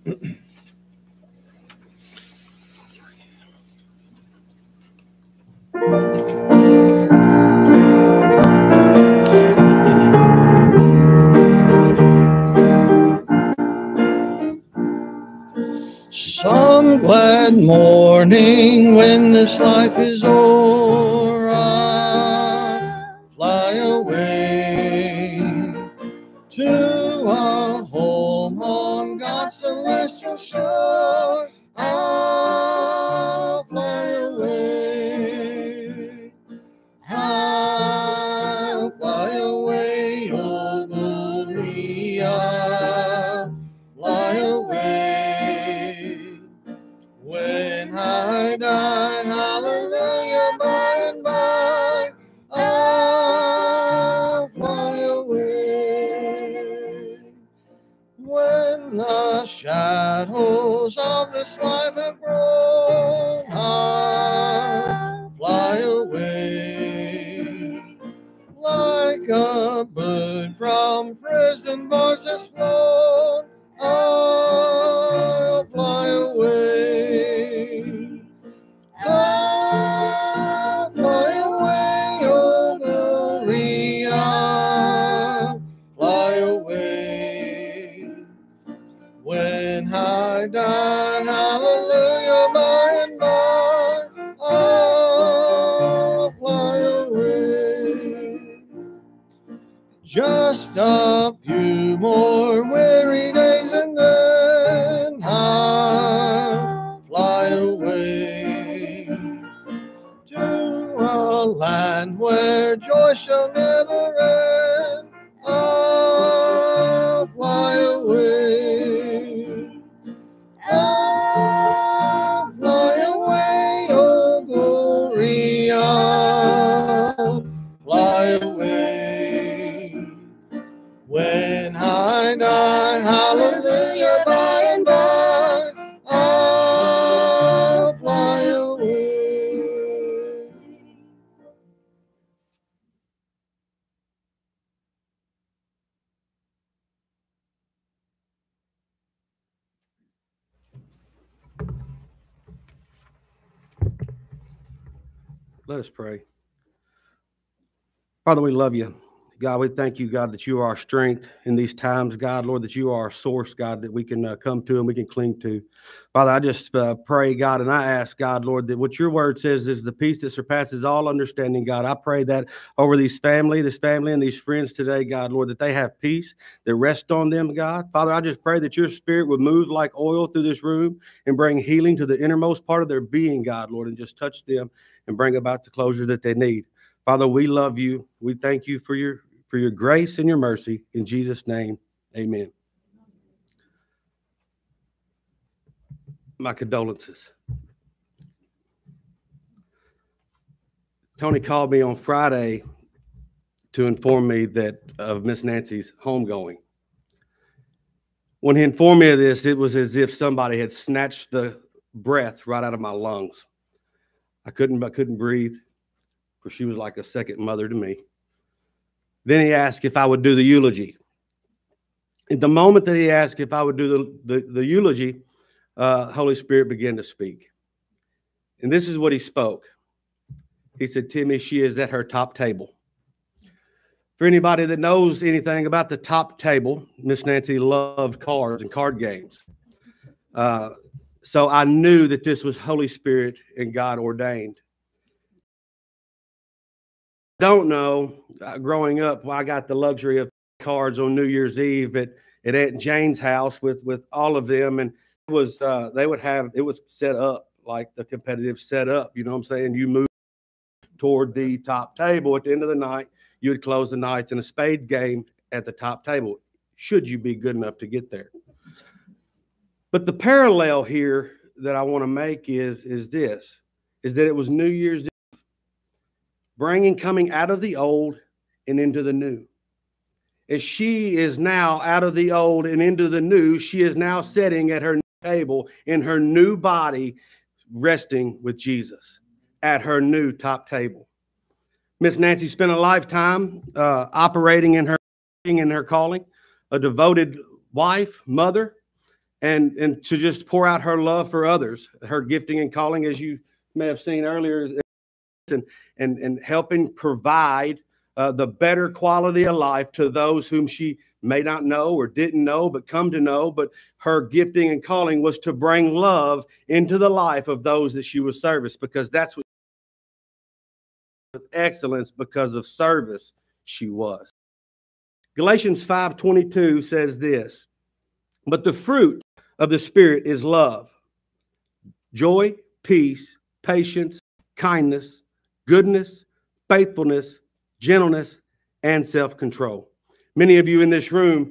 Some glad morning when this life is o'er, I'll fly away to a home on God's celestial shore. I'll fly away. I'll fly away, oh glory, I'll fly away. When I die, hallelujah, by and by, I'll fly away. When the shadows of this life have grown, I'll fly away. Like a bird from prison bars has flown, I'll fly away. I'll fly away, oh glory, I'll fly away. When I die, hallelujah, by and by, I'll fly away. Just a few more weary days and then I'll fly away to a land where joy shall never end. I'll fly away. I'll fly away, oh glory, I'll fly away. When I die, hallelujah, by and by, I'll fly away. Let us pray. Father, we love you. God, we thank you, God, that you are our strength in these times, God, Lord, that you are our source, God, that we can come to and we can cling to. Father, I just pray, God, and I ask, God, Lord, that what your word says is the peace that surpasses all understanding, God. I pray that over this family and these friends today, God, Lord, that they have peace that rests on them, God. Father, I just pray that your spirit would move like oil through this room and bring healing to the innermost part of their being, God, Lord, and just touch them and bring about the closure that they need. Father, we love you. We thank you for your grace and your mercy. In Jesus' name, amen. My condolences. Tony called me on Friday to inform me that of Miss Nancy's homegoing. When he informed me of this, it was as if somebody had snatched the breath right out of my lungs. I couldn't breathe, for she was like a second mother to me. Then he asked if I would do the eulogy. At the moment that he asked if I would do the eulogy, Holy Spirit began to speak. And this is what he spoke. He said, Timmy, she is at her top table. For anybody that knows anything about the top table, Miss Nancy loved cards and card games. So I knew that this was Holy Spirit and God ordained. Don't know, growing up, I got the luxury of cards on New Year's Eve at Aunt Jane's house with all of them, and it was it was set up like the competitive setup. You know what I'm saying? You move toward the top table at the end of the night. You would close the nights in a spade game at the top table, should you be good enough to get there. But the parallel here that I want to make is that it was New Year's Eve. Coming out of the old and into the new. As she is now out of the old and into the new, she is now sitting at her table in her new body, resting with Jesus at her new top table. Miss Nancy spent a lifetime operating in her calling, a devoted wife, mother, and to just pour out her love for others, her gifting and calling, as you may have seen earlier, and helping provide the better quality of life to those whom she may not know or didn't know, but come to know. But her gifting and calling was to bring love into the life of those that she was service, because that's what with excellence, because of service she was. Galatians 5:22 says this, but the fruit of the Spirit is love, joy, peace, patience, kindness, goodness, faithfulness, gentleness, and self-control. Many of you in this room,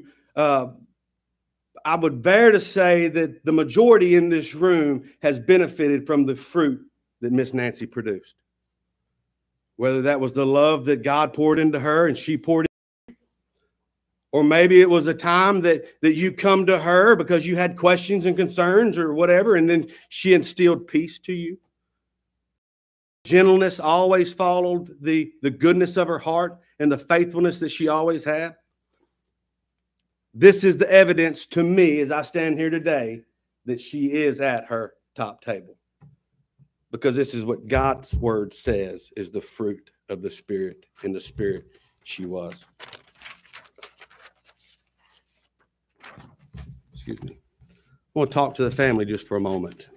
I would dare to say that the majority in this room has benefited from the fruit that Miss Nancy produced. Whether that was the love that God poured into her and she poured in, or maybe it was a time that you come to her because you had questions and concerns or whatever, and then she instilled peace to you. Gentleness always followed the goodness of her heart and the faithfulness that she always had. This is the evidence to me as I stand here today that she is at her top table. Because this is what God's word says is the fruit of the Spirit, and the Spirit she was. Excuse me. I want to talk to the family just for a moment.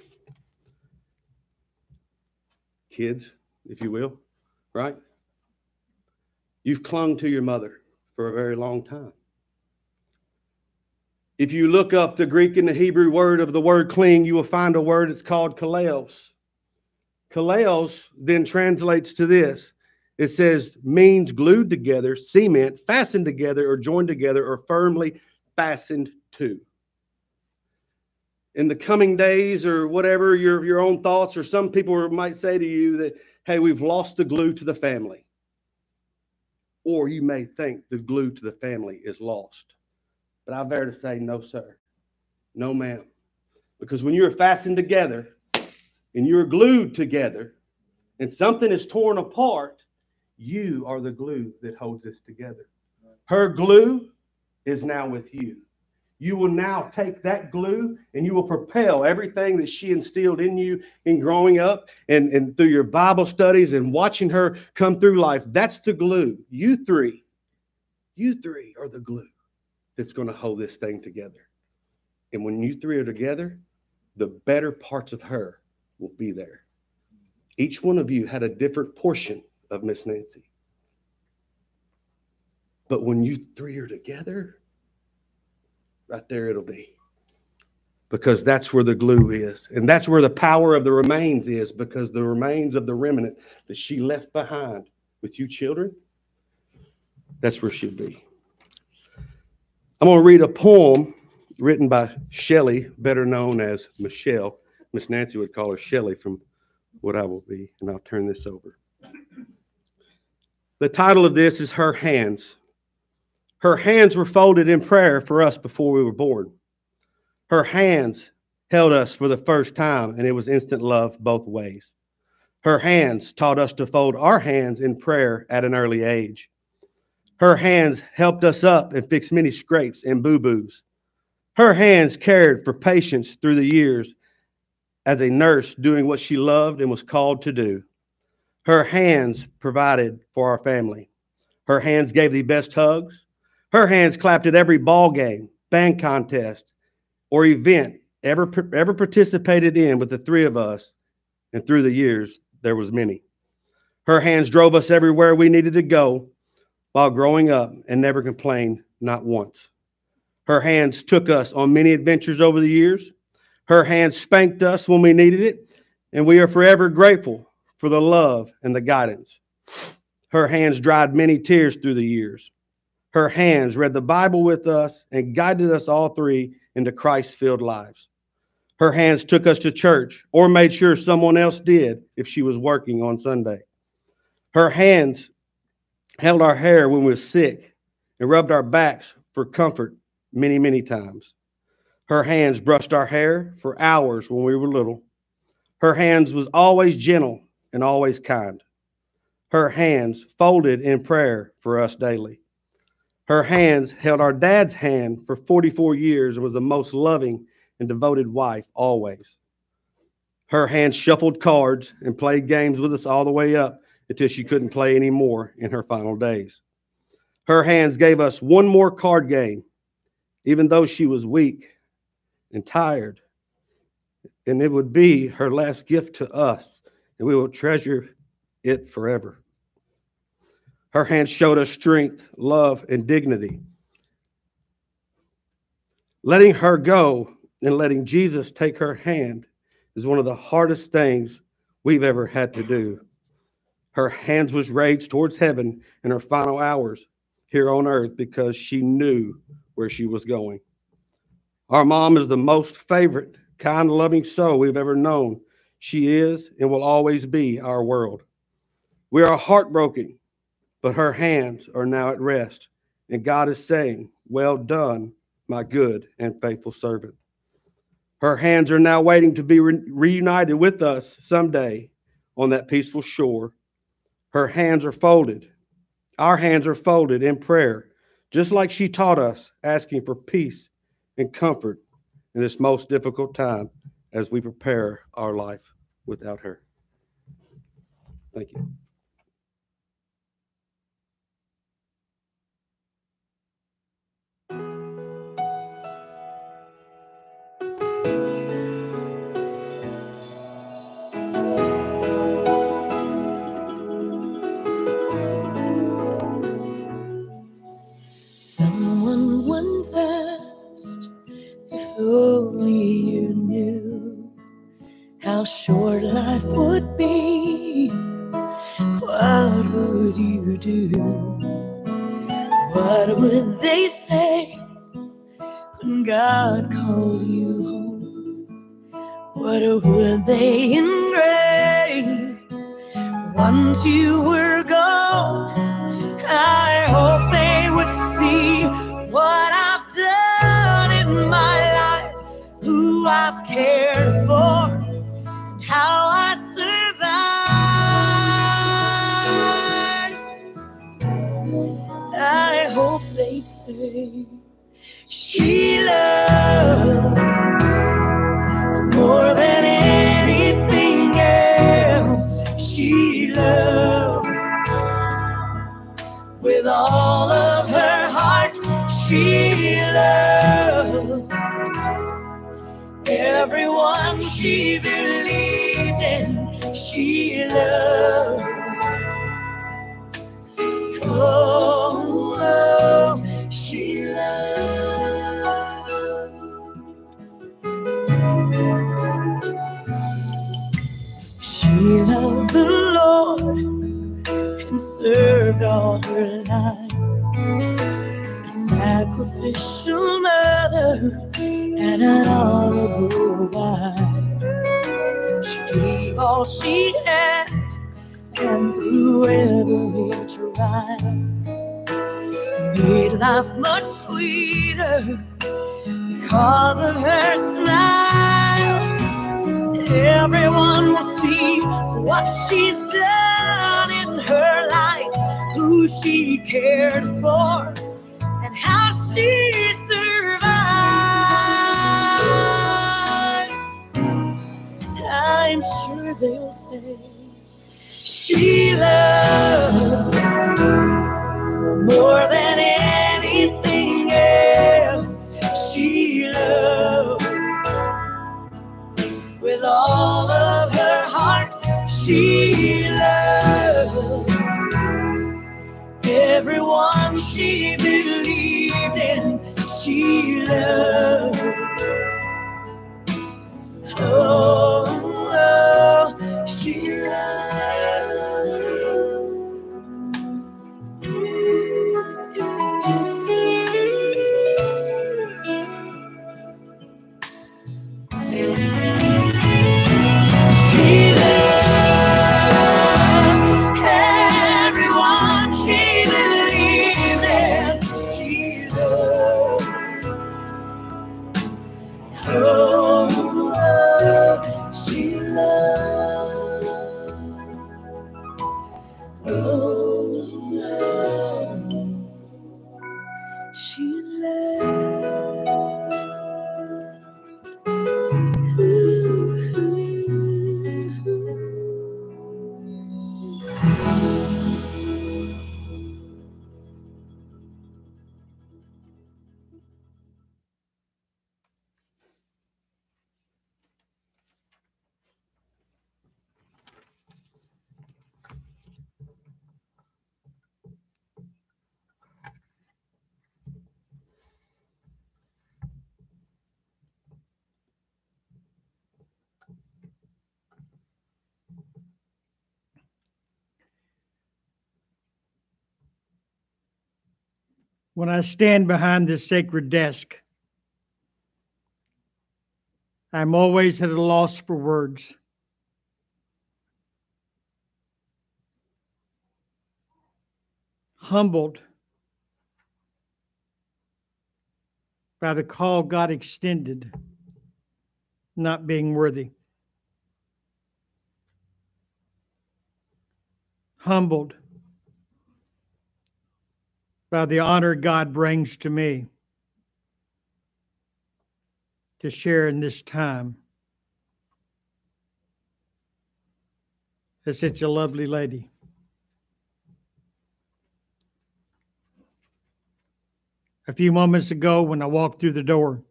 Kids, if you will, right? You've clung to your mother for a very long time. If you look up the Greek and the Hebrew word of the word cling, you will find a word that's called kaleos. Kaleos then translates to this. It says, means glued together, cement, fastened together, or joined together, or firmly fastened to. In the coming days or whatever, your own thoughts, or some people might say to you that, hey, we've lost the glue to the family. Or you may think the glue to the family is lost. But I dare to say, no, sir. No, ma'am. Because when you're fastened together, and you're glued together, and something is torn apart, you are the glue that holds this together. Her glue is now with you. You will now take that glue and you will propel everything that she instilled in you in growing up and through your Bible studies and watching her come through life. That's the glue. You three are the glue that's going to hold this thing together. And when you three are together, the better parts of her will be there. Each one of you had a different portion of Miss Nancy. But when you three are together, right there it'll be. Because that's where the glue is. And that's where the power of the remains is, because the remains of the remnant that she left behind with you children, that's where she'll be. I'm going to read a poem written by Shelley, better known as Michelle. Miss Nancy would call her Shelley from what I will be, and I'll turn this over. The title of this is Her Hands. Her hands were folded in prayer for us before we were born. Her hands held us for the first time, and it was instant love both ways. Her hands taught us to fold our hands in prayer at an early age. Her hands helped us up and fix many scrapes and boo-boos. Her hands cared for patients through the years as a nurse doing what she loved and was called to do. Her hands provided for our family. Her hands gave the best hugs. Her hands clapped at every ball game, band contest, or event ever participated in with the three of us. And through the years, there was many. Her hands drove us everywhere we needed to go while growing up and never complained, not once. Her hands took us on many adventures over the years. Her hands spanked us when we needed it, and we are forever grateful for the love and the guidance. Her hands dried many tears through the years. Her hands read the Bible with us and guided us all three into Christ-filled lives. Her hands took us to church or made sure someone else did if she was working on Sunday. Her hands held our hair when we were sick and rubbed our backs for comfort many, many times. Her hands brushed our hair for hours when we were little. Her hands was always gentle and always kind. Her hands folded in prayer for us daily. Her hands held our dad's hand for 44 years and was the most loving and devoted wife always. Her hands shuffled cards and played games with us all the way up until she couldn't play anymore in her final days. Her hands gave us one more card game, even though she was weak and tired. And it would be her last gift to us, and we will treasure it forever. Her hands showed us strength, love, and dignity. Letting her go and letting Jesus take her hand is one of the hardest things we've ever had to do. Her hands was raised towards heaven in her final hours here on earth because she knew where she was going. Our mom is the most favorite, kind, loving soul we've ever known. She is and will always be our world. We are heartbroken, but her hands are now at rest, and God is saying, "Well done, my good and faithful servant." Her hands are now waiting to be reunited with us someday on that peaceful shore. Her hands are folded. Our hands are folded in prayer, just like she taught us, asking for peace and comfort in this most difficult time as we prepare our life without her. Thank you. Someone once asked if only you knew how short life would be, what would you do? What would they say when God called you home? What would they engrave once you were gone? I hope they would see what I've done in my life, who I've cared for, and how I survived. I hope they'd say she loved more than anything else. She loved with all of her heart. She loved everyone she believed in. She loved. Oh, oh, she loved. She loved the Lord and served all her life, a sacrificial mother and an honorable wife. She gave all she had, and through every trial, made life much sweeter because of her smile. Everyone will see what she's done in her life, who she cared for, and how she survived. I'm sure they'll say she loved more than anything else. She loved with all of her heart. She loved everyone she believed in. She loved. Oh, oh, she loved. When I stand behind this sacred desk, I'm always at a loss for words. Humbled by the call God extended, not being worthy. Humbled by the honor God brings to me to share in this time as such a lovely lady. A few moments ago, when I walked through the door,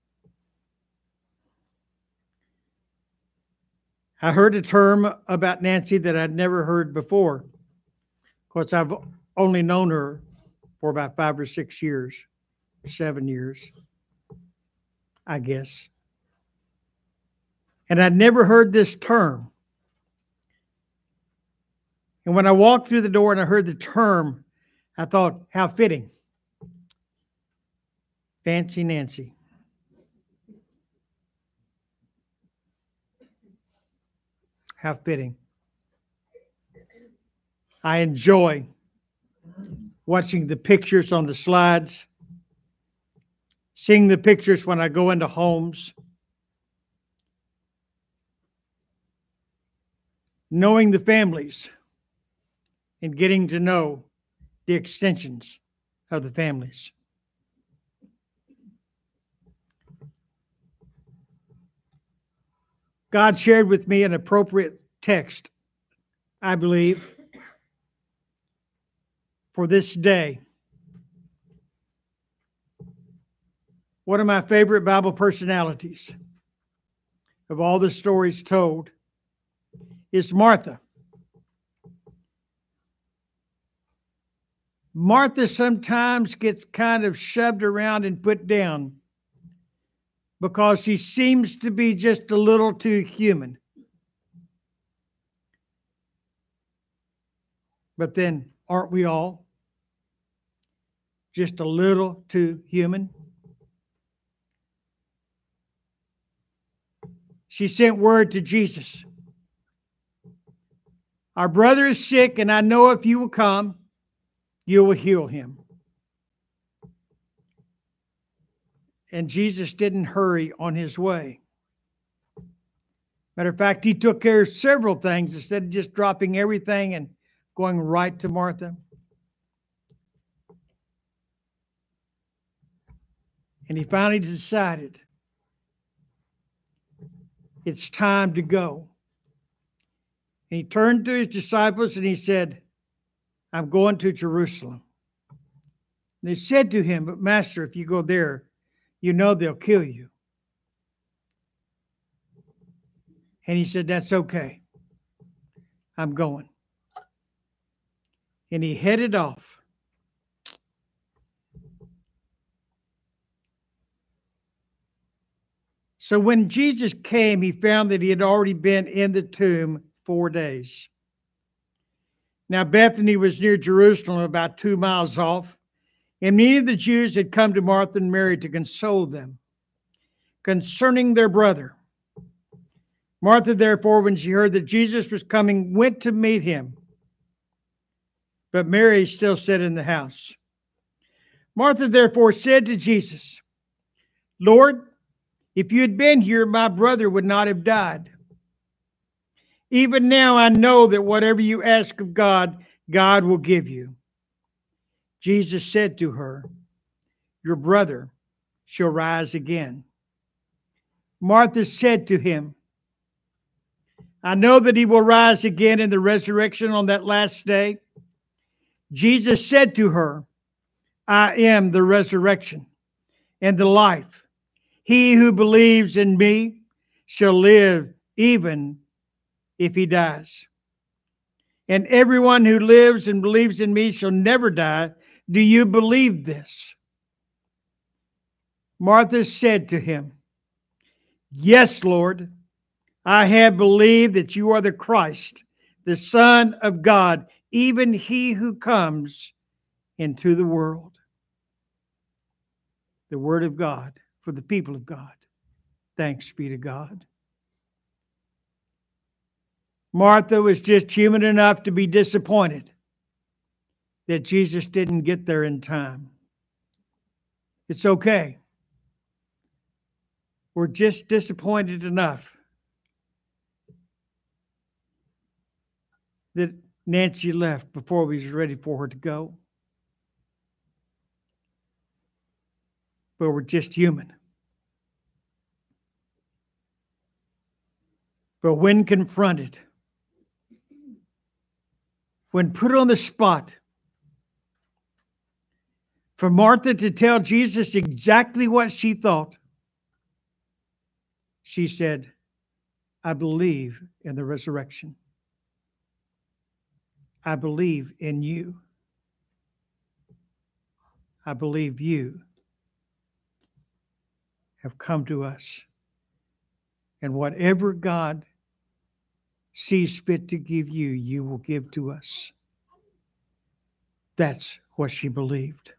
I heard a term about Nancy that I'd never heard before. Of course, I've only known her for about 5 or 6 years, 7 years, I guess. And I'd never heard this term. And when I walked through the door and I heard the term, I thought, how fitting. Fancy Nancy. How fitting. I enjoy watching the pictures on the slides, seeing the pictures when I go into homes, knowing the families and getting to know the extensions of the families. God shared with me an appropriate text, I believe, for this day. One of my favorite Bible personalities of all the stories told is Martha. Martha sometimes gets kind of shoved around and put down because she seems to be just a little too human. But then, aren't we all just a little too human? She sent word to Jesus. Our brother is sick, and I know if you will come, you will heal him. And Jesus didn't hurry on his way. Matter of fact, he took care of several things instead of just dropping everything and going right to Martha. And he finally decided it's time to go. And he turned to his disciples and he said, I'm going to Jerusalem. And they said to him, but Master, if you go there, you know they'll kill you. And he said, that's okay. I'm going. And he headed off. So when Jesus came, he found that he had already been in the tomb 4 days. Now Bethany was near Jerusalem, about 2 miles off. And many of the Jews had come to Martha and Mary to console them concerning their brother. Martha, therefore, when she heard that Jesus was coming, went to meet him. But Mary still sat in the house. Martha, therefore, said to Jesus, Lord, if you had been here, my brother would not have died. Even now I know that whatever you ask of God, God will give you. Jesus said to her, your brother shall rise again. Martha said to him, I know that he will rise again in the resurrection on that last day. Jesus said to her, I am the resurrection and the life. He who believes in me shall live even if he dies. And everyone who lives and believes in me shall never die. Do you believe this? Martha said to him, yes, Lord, I have believed that you are the Christ, the Son of God, even he who comes into the world. the word of God for the people of God. Thanks be to God. Martha was just human enough to be disappointed that Jesus didn't get there in time. It's okay. We're just disappointed enough that Nancy left before we was ready for her to go. But we're just human. But when confronted, when put on the spot, for Martha to tell Jesus exactly what she thought, she said, I believe in the resurrection. I believe in you. I believe you have come to us. And whatever God sees fit to give you, you will give to us. That's what she believed.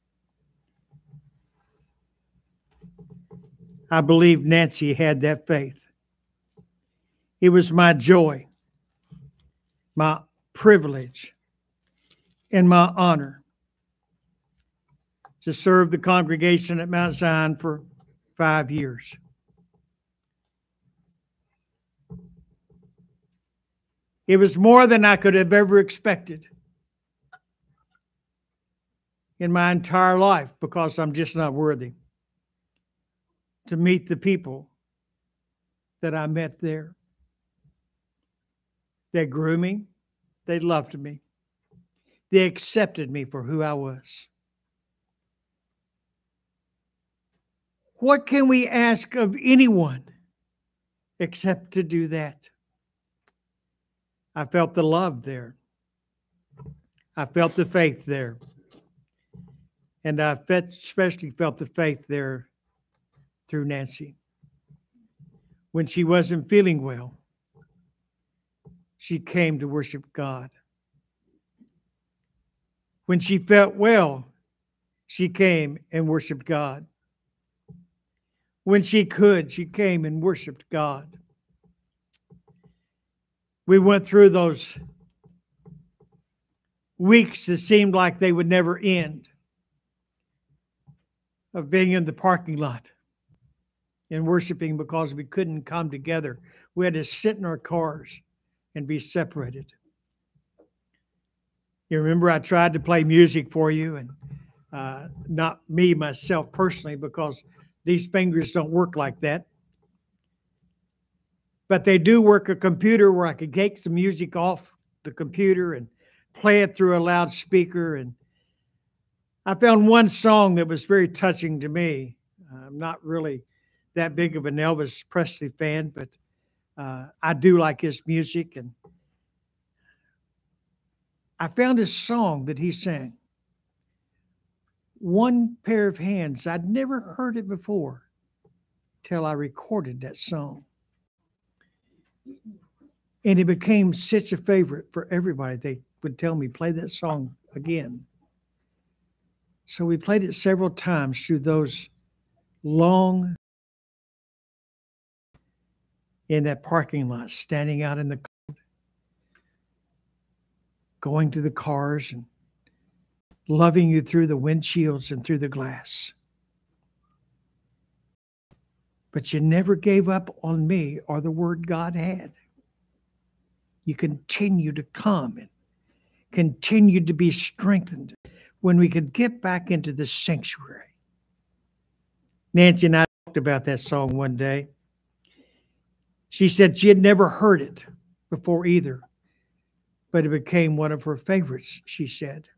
I believe Nancy had that faith. It was my joy, my privilege, and my honor to serve the congregation at Mount Zion for 5 years. It was more than I could have ever expected in my entire life, because I'm just not worthy to meet the people that I met there. They grew me. They loved me. They accepted me for who I was. What can we ask of anyone except to do that? I felt the love there. I felt the faith there. And I especially felt the faith there through Nancy. When she wasn't feeling well, she came to worship God. When she felt well, she came and worshiped God. When she could, she came and worshiped God. We went through those weeks that seemed like they would never end, of being in the parking lot and worshiping because we couldn't come together. We had to sit in our cars and be separated. You remember I tried to play music for you, and not me, myself personally, because these fingers don't work like that. But they do work a computer where I could take some music off the computer and play it through a loudspeaker. And I found one song that was very touching to me. I'm not really that big of an Elvis Presley fan, but I do like his music. And I found a song that he sang. One Pair of Hands. I'd never heard it before till I recorded that song. And it became such a favorite for everybody. They would tell me, play that song again. So we played it several times through those long in that parking lot, standing out in the cold, going to the cars and loving you through the windshields and through the glass. But you never gave up on me or the word God had. You continue to come and continue to be strengthened. When we could get back into the sanctuary. Nancy and I talked about that song one day. She said she had never heard it before either, but it became one of her favorites, she said.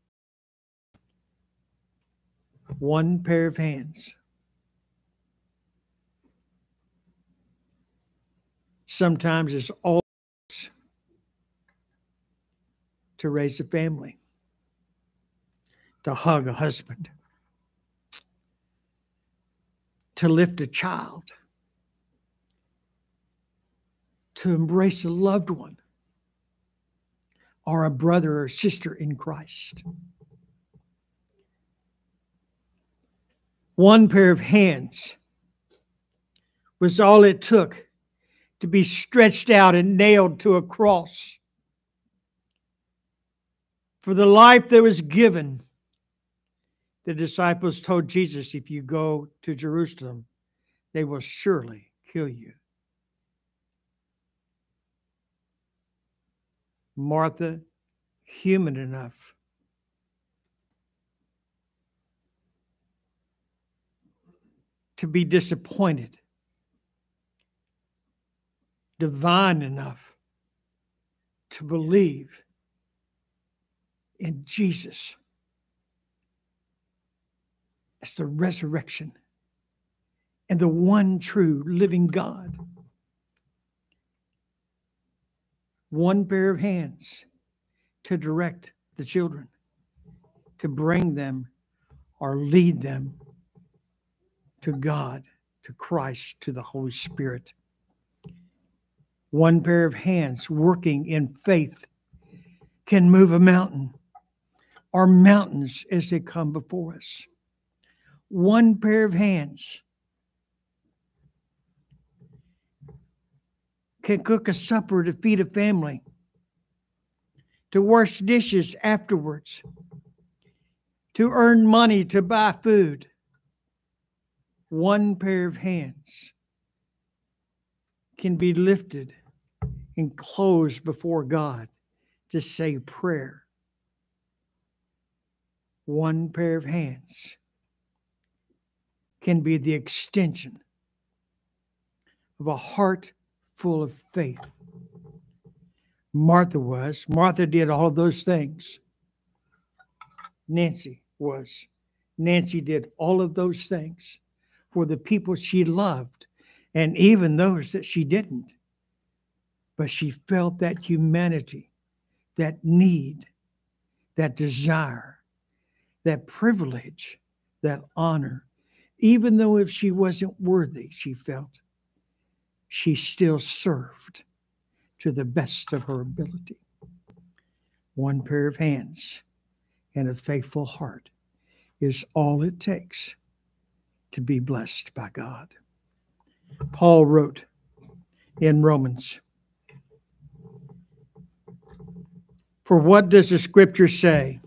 One pair of hands. Sometimes it's all to raise a family, to hug a husband, to lift a child, to embrace a loved one or a brother or sister in Christ. One pair of hands was all it took to be stretched out and nailed to a cross. For the life that was given, the disciples told Jesus, if you go to Jerusalem, they will surely kill you. Martha, human enough to be disappointed, divine enough to believe in Jesus as the resurrection and the one true living God. One pair of hands to direct the children, to bring them or lead them to God, to Christ, to the Holy Spirit. One pair of hands working in faith can move a mountain or mountains as they come before us. One pair of hands can cook a supper to feed a family, to wash dishes afterwards, to earn money to buy food. One pair of hands can be lifted and closed before God to say prayer. One pair of hands can be the extension of a heart full of faith. Martha did all of those things. Nancy did all of those things for the people she loved and even those that she didn't. But she felt that humanity, that need, that desire, that privilege, that honor. Even though if she wasn't worthy, she felt, she still served to the best of her ability. One pair of hands and a faithful heart is all it takes to be blessed by God. Paul wrote in Romans, "For what does the scripture say?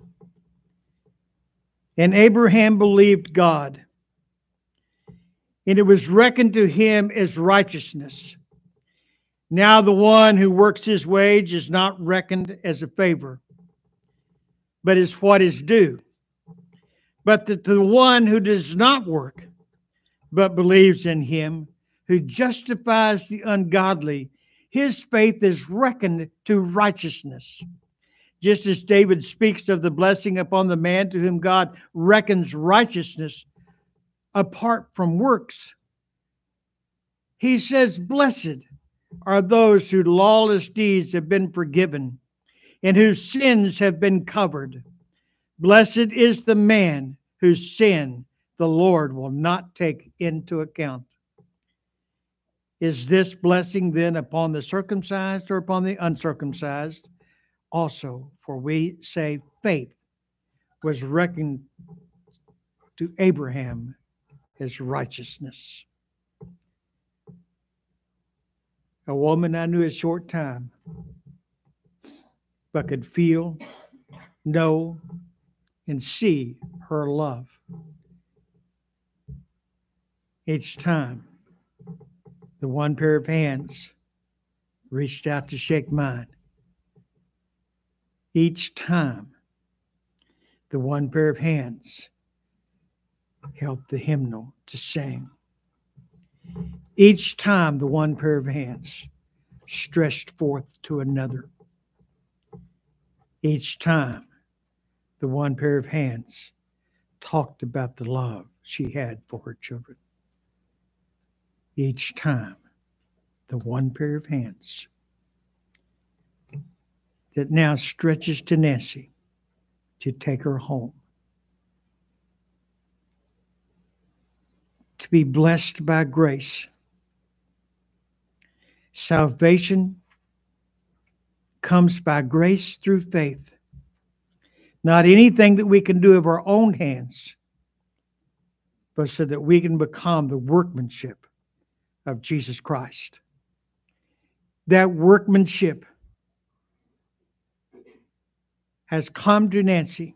And Abraham believed God, and it was reckoned to him as righteousness. Now the one who works his wage is not reckoned as a favor, but is what is due. But that the one who does not work, but believes in him who justifies the ungodly, his faith is reckoned to righteousness." Just as David speaks of the blessing upon the man to whom God reckons righteousness apart from works, he says, "Blessed are those whose lawless deeds have been forgiven and whose sins have been covered. Blessed is the man whose sin the Lord will not take into account." Is this blessing then upon the circumcised or upon the uncircumcised? Also, for we say faith was reckoned to Abraham as righteousness. A woman I knew a short time, but could feel, know, and see her love. Each time the one pair of hands reached out to shake mine. Each time the one pair of hands helped the hymnal to sing. Each time the one pair of hands stretched forth to another. Each time the one pair of hands talked about the love she had for her children. Each time the one pair of hands that now stretches to Nancy to take her home, to be blessed by grace. Salvation comes by grace through faith, not anything that we can do of our own hands, but so that we can become the workmanship of Jesus Christ. That workmanship has come to Nancy,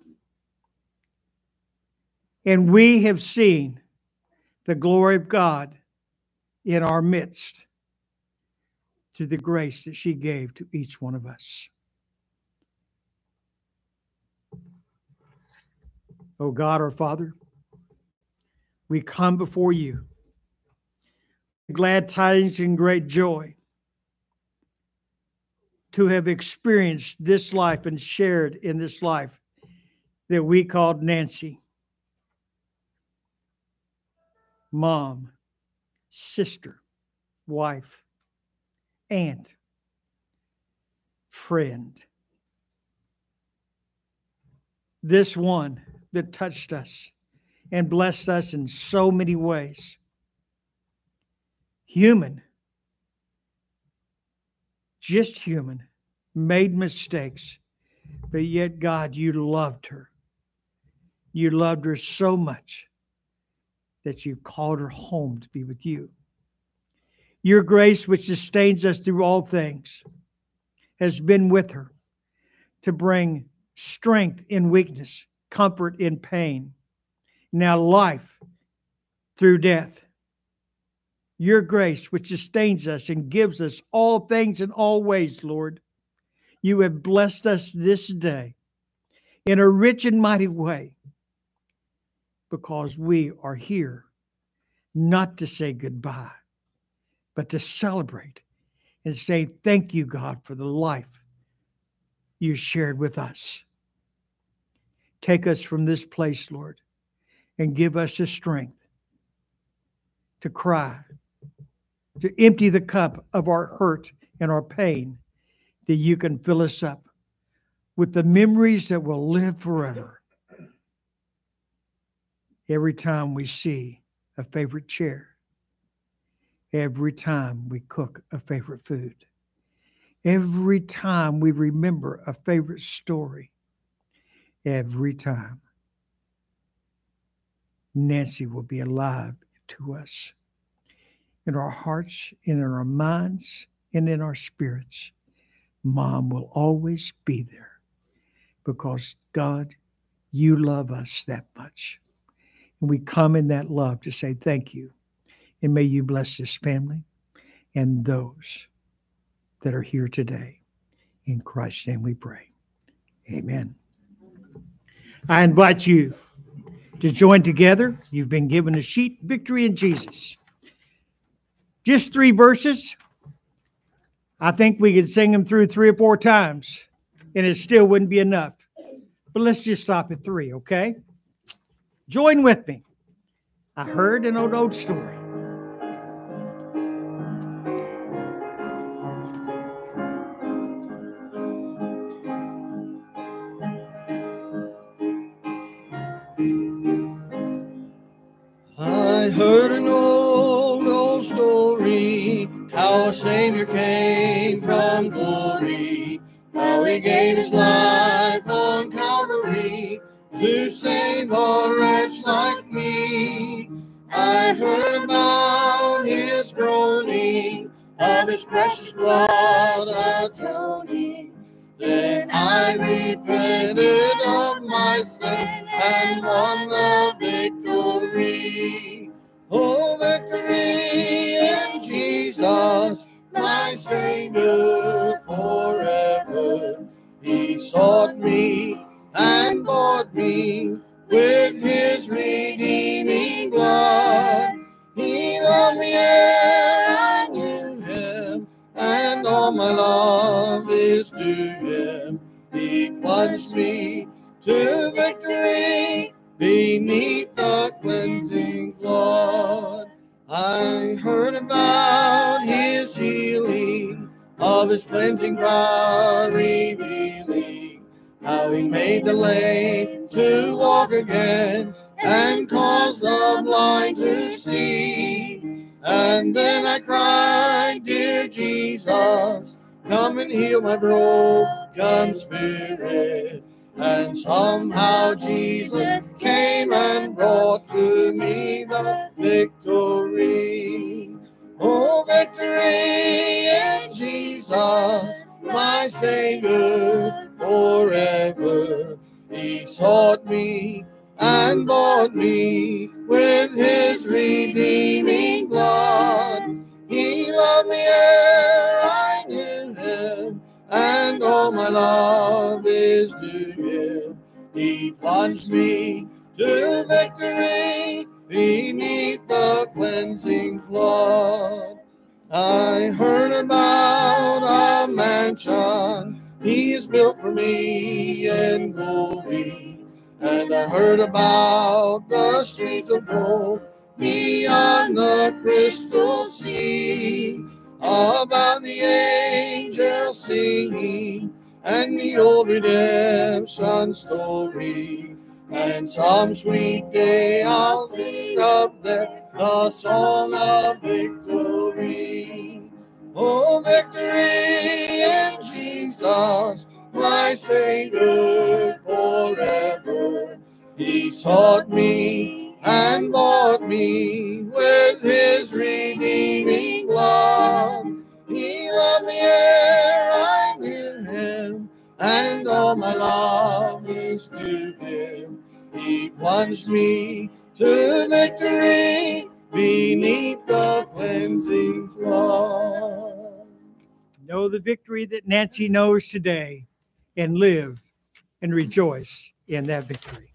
and we have seen the glory of God in our midst through the grace that she gave to each one of us. Oh God, our Father, we come before you, glad tidings and great joy to have experienced this life and shared in this life that we called Nancy. Mom, sister, wife, aunt, friend. This one that touched us and blessed us in so many ways. Human, just human, made mistakes, but yet, God, you loved her. You loved her so much that you called her home to be with you. Your grace, which sustains us through all things, has been with her to bring strength in weakness, comfort in pain, now life through death. Your grace, which sustains us and gives us all things in all ways, Lord, you have blessed us this day in a rich and mighty way, because we are here not to say goodbye, but to celebrate and say thank you, God, for the life you shared with us. Take us from this place, Lord, and give us the strength to cry, to empty the cup of our hurt and our pain, that you can fill us up with the memories that will live forever. Every time we see a favorite chair, every time we cook a favorite food, every time we remember a favorite story, every time, Nancy will be alive to us in our hearts, in our minds, and in our spirits. Mom will always be there because, God, you love us that much. And we come in that love to say thank you. And may you bless this family and those that are here today. In Christ's name we pray. Amen. I invite you to join together. You've been given a sheet, Victory in Jesus. Just 3 verses. I think we could sing them through 3 or 4 times, and it still wouldn't be enough. But let's just stop at 3, okay? Join with me. I heard an old story. I heard an old story, how a Savior came from glory, how he gave his life on Calvary to save a wretch like me. I heard about his groaning, of his precious blood atoning. Then I repented of my sin and won the victory. Oh, victory in Jesus, my Savior forever. He sought me and bought me with his redeeming blood. He loved me ere I knew him, and all my love is to him. He plunged me to victory beneath the cleansing flood. I heard about his healing, of his cleansing power revealing, how he made the lame to walk again and caused the blind to see. And then I cried, dear Jesus, come and heal my broken spirit. And somehow Jesus came and brought to me the victory. Oh, victory in Jesus, my Savior forever. He sought me and bought me with his redeeming blood. He loved me ere I knew him, and all my love is to him. He plunged me to victory beneath the cleansing flood. I heard about a mansion he's built for me in glory, and I heard about the streets of gold beyond the crystal sea, about the angels singing and the old redemption story. And some sweet day I'll sing up there the song of victory. Oh, victory in Jesus, my Savior forever. He sought me and bought me with his redeeming blood. He loved me ere I knew him, and all my love is to him. He plunged me to victory beneath the cleansing flood. Know the victory that Nancy knows today and live and rejoice in that victory.